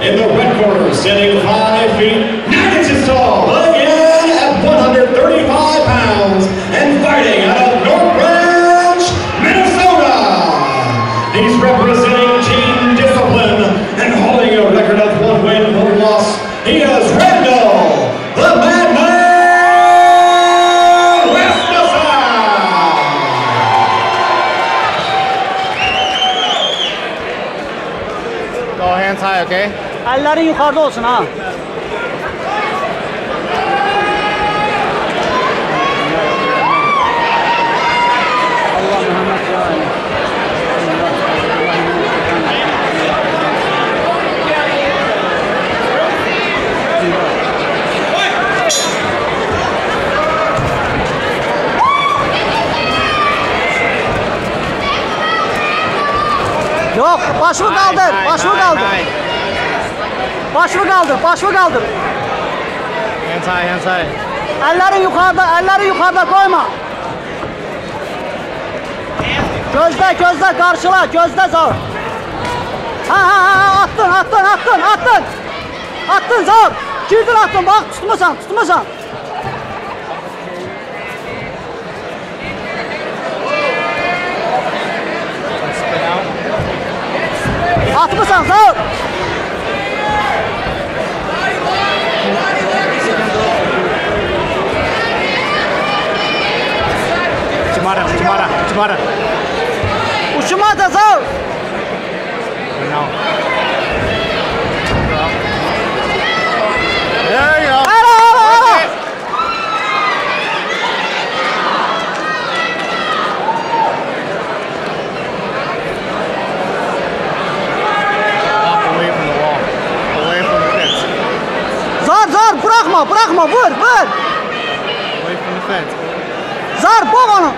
In the red corner, standing 5 feet, 9 inches tall, again at 135 pounds, and fighting out of North Branch, Minnesota. He's representing Team Discipline and holding a record of 1 win, 1 loss. He is Randall, the Madman Rasmussen. Go hands high, okay? Ellerin yukarıda olsun ha. Yok, başını kaldır, başını kaldır. Başını kaldır, başını kaldır. Hands high, hands high. Elleri yukarıda koyma. Gözle, karşıla, gözle zor. Ha, attın. Attın zor. Girdin attın, bak tutmasan. Atmasan zor. Uçmara. Uçma da zor. There you go. Hala. Walk away from the wall. Away from the fence. Zor, bırakma, vur. Away from the fence. Zor, boğ onu.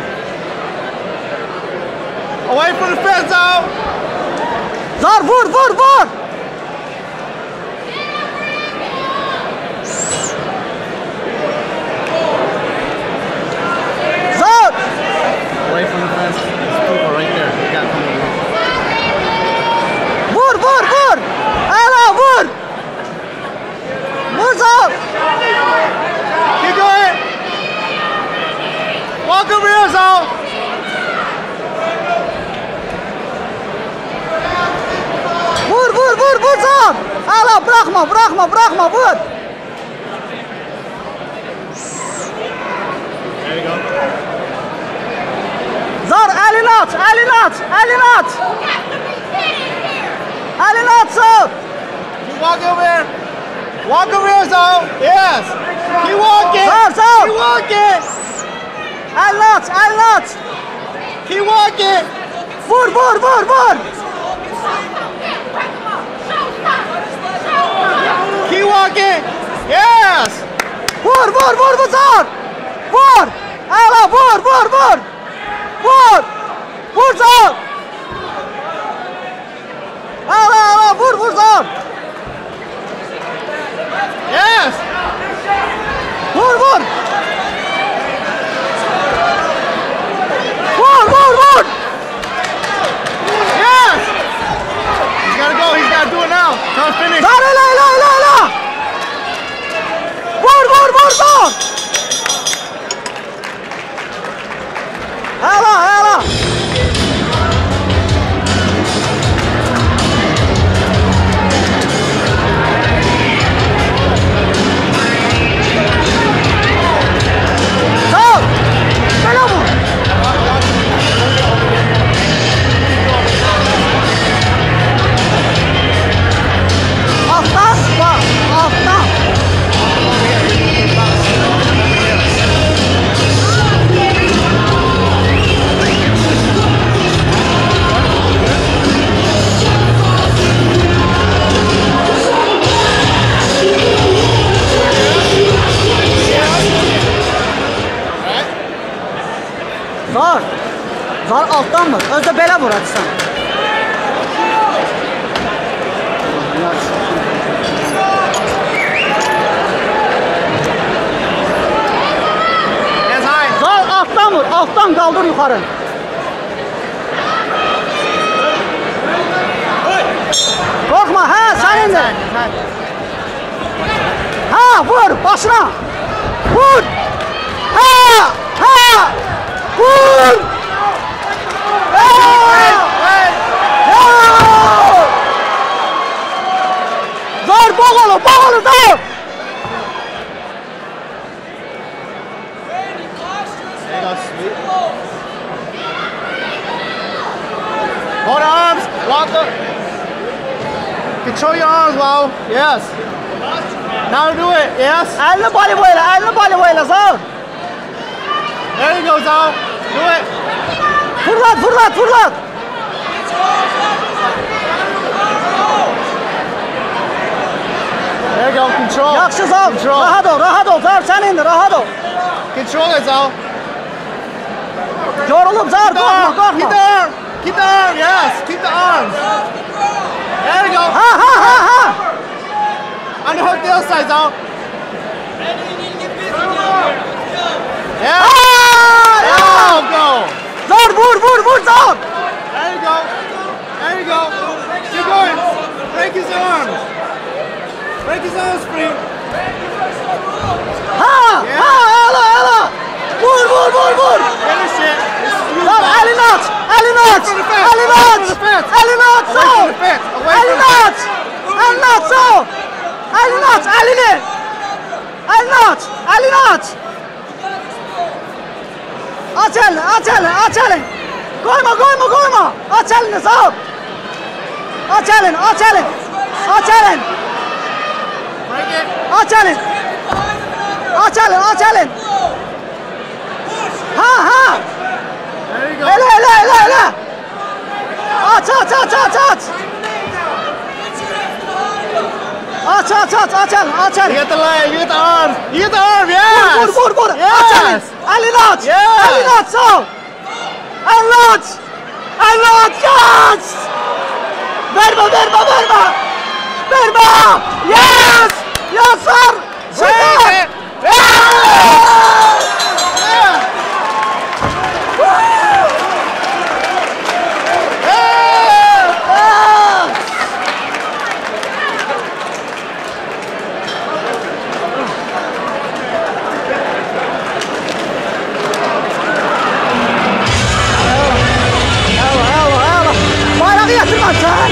Away from the fence, out! Zor, vur. Zor. Away from the fence. There's people right there. You got coming in. Vur. Hala vur. Vur zor. Keep going! Walk over here, Zal! Vur zor. Hala bırakma, vur. There you go. Zor, elini at. Elini at zor. Keep walking over here. Walk over here, Zal. Yes. Keep walking. Zor. Keep walking. Elini at. Keep walking. Vur. Keep walking. Yes. Vur zor. Vur. Hala vur. Vur zor. Hala vur zor. Yes. Vur. Vur. Yes. He's got to go. He's got to do it now. Tell him finish. La. Vur zor. Hala. Zor. Böyle vur. Alttan. Zor alttan mı? Özde belə vur hadi sen. Zor alttan vur. Alttan kaldır yukarı. Korkma ha senin de. Ha, vur başına. Vur. Ha, ha. Vur. Zor, boğulu, zor. Hold arms. Walk the. Control your arms, Wow. Yes. Now do it. Yes. Elini bali böyle zor. There you go, Zhao. Do it. Fırlat. There you go. Control. Yaxşı zor. Control. Rahat ol. Zor senin, rahat ol. Control it, Zhao. Yorulup zor, korkma. Keep the arm. Yes. Keep the arms. There you go. Ha. Underhook the other side, Zhao. Yeah. Ah, Go. Zor, vur zor. There you go. Keep going. Break his arms. Break his arms free. Ha, ela. Vur. Finish it. Zor, elini aç. Zor. Elini aç, zor. Aç elini. Koyma. Aç elini, zor. Aç elini. Break it. Aç elini. Ha. There you go. Ele. Aç. Aç elini. You get the leg. You get the arm. Yes. Vur. Yes. Aç elini. Elini aç. Yes. Elini aç, sağ ol. Elini aç. Yes. Verme. Yes. Sar. Break it. Bayrağı yatırma sen.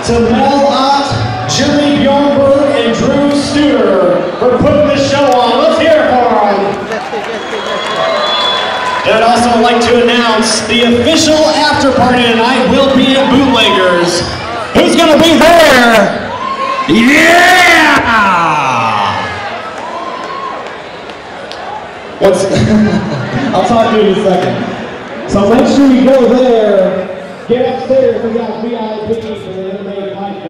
to Mel Ott, Jerry Bjornberg, and Drew Studer for putting this show on. Let's hear it for them. I'd also like to announce the official after party tonight will be at Bootleggers. Who's going to be there? Yeah! I'll talk to you in a second. So make sure you go there, get upstairs, we got VIP.